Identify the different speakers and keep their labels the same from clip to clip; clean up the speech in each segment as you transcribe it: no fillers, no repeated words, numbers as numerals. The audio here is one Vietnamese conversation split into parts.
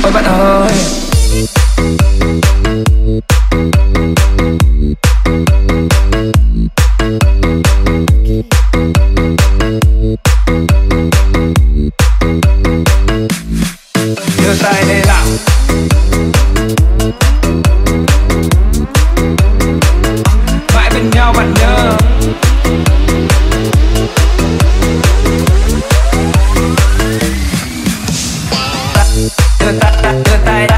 Speaker 1: ôi bạn ơi. Đưa tay đây nào, mãi bên nhau bạn nhớ. Đưa tay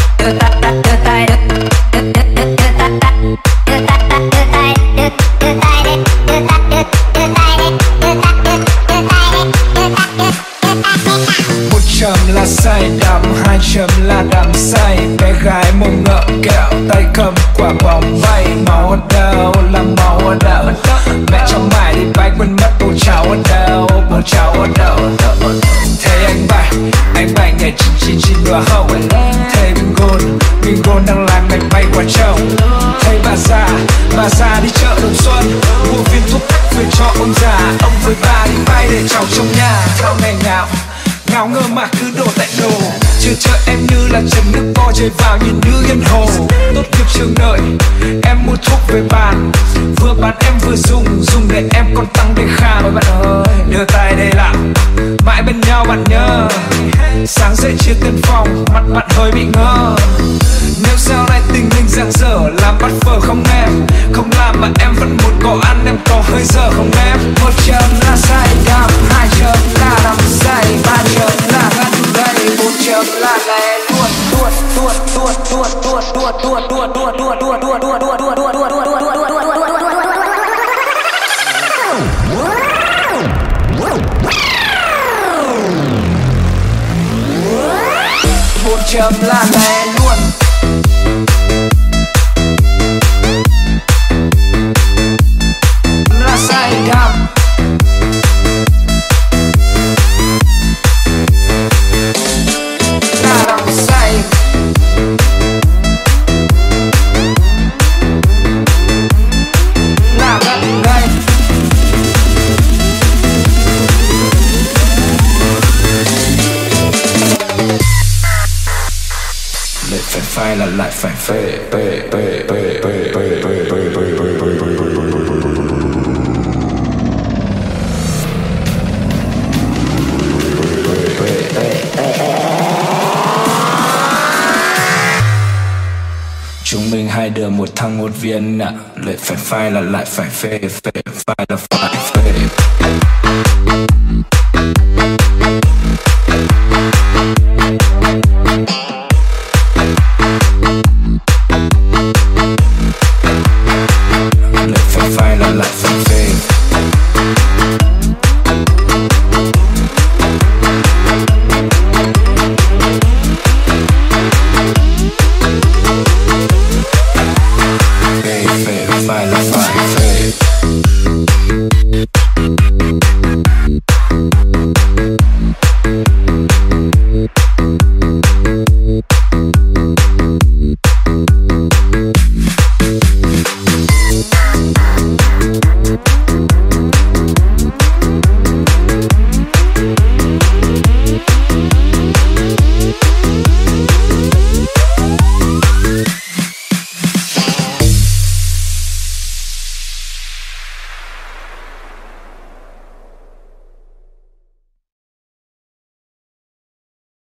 Speaker 1: một chấm là say đắm, hai chấm là đắm say. Bé gái mông ngợ kẹo, tay cầm quả bóng bay. Máu ở đâu là máu ở đâu? Mẹ cho mày đi bay quên mất bố cháu ở đâu? Bố cháu ở đâu? Thấy anh bay nhảy chín chín chín đùa hậu. Thấy bingo đang làm mày bay qua châu. Thấy bà già đi chợ Đồng Xuân mua viên thuốc bắc về cho ông già. Ông với bà đi bay để cháu trong nhà. Thao này ngáo ngơ mà cứ đổ tại đồ. Chưa chờ em như là chấm nước vo rơi vào nhìn như yên hồ. Tốt nghiệp trường đợi em mua thuốc về bàn, vừa bán em vừa dùng để em còn tăng đề kháng. Ôi bạn ơi, đưa tay đây nào, mãi bên nhau bạn nhớ. Sáng dậy chia tiền phòng, mặt bạn hơi bị ngơ. Nếu sau này tình hình giang dở, làm bắt phở không em? Không làm mà em vẫn muốn có ăn, em có hơi giờ không em? Một chấm là say đắm, hai chấm là đắm say, ba chấm là ngắt gây, bốn chấm là lè luôn. Bốn chấm là lè luôn. Là say đắm. Là đắm say. Là ngắt ngây. Lại phải phai là lại phải phê. Chúng mình hai đứa một thằng một viên ạ. Lại phải phai là lại phải phê. Phai là phải phê. Phải là phải phê.